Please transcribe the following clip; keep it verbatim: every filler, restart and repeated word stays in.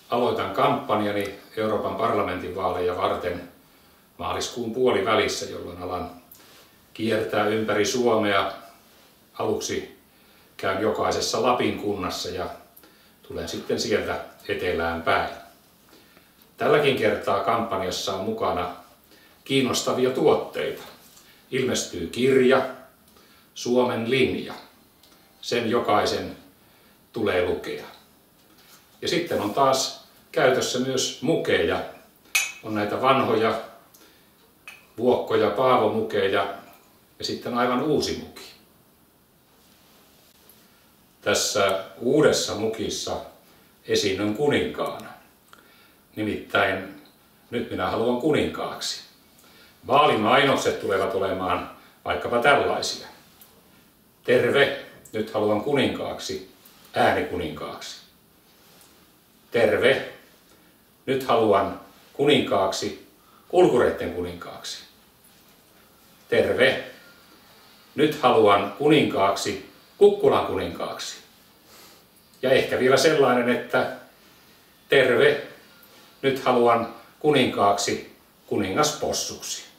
aloitan kampanjani Euroopan parlamentin vaaleja varten maaliskuun puolivälissä, jolloin alan kiertää ympäri Suomea. Aluksi käyn jokaisessa Lapin kunnassa ja tulen sitten sieltä etelään päin. Tälläkin kertaa kampanjassa on mukana kiinnostavia tuotteita. Ilmestyy kirja, Suomen linja. Sen jokaisen tulee lukea. Ja sitten on taas käytössä myös mukeja. On näitä vanhoja Vuokko- ja Paavo-mukeja ja sitten aivan uusi muki. Tässä uudessa mukissa esiinnyn kuninkaana. Nimittäin nyt minä haluan kuninkaaksi. Vaalimainokset tulevat olemaan vaikkapa tällaisia. Terve, nyt haluan kuninkaaksi, äänikuninkaaksi. Terve, nyt haluan kuninkaaksi, kulkureitten kuninkaaksi. Terve, nyt haluan kuninkaaksi, Kukkulan kuninkaaksi. Ja ehkä vielä sellainen, että terve, nyt haluan kuninkaaksi, kuningaspossuksi.